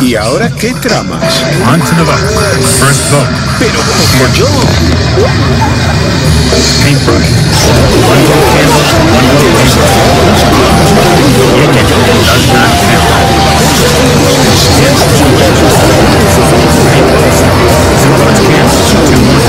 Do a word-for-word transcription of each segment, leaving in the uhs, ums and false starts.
¿Y ahora qué tramas? On to the vote. First vote. Pero como yo. Paintbrush. One vote candle, one vote paintbrush. Does not count. Against two votes. Paintbrush. Two votes candle, two votes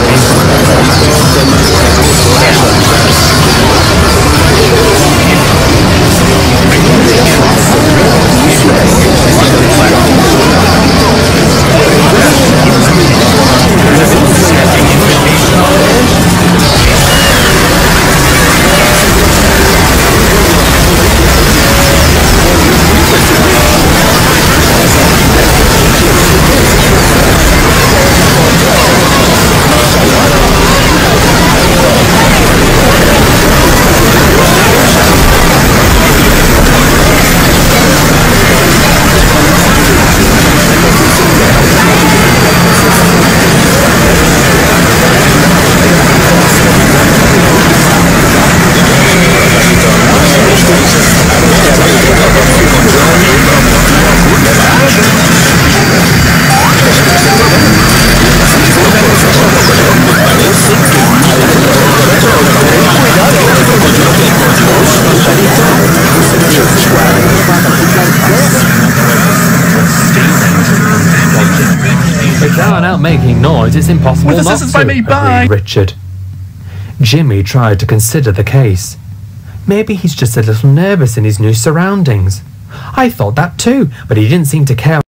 If they are now making noise, it's impossible With not assistance to, by me, bye. agreed Richard. Jimmy tried to consider the case. Maybe he's just a little nervous in his new surroundings. I thought that too, but he didn't seem to care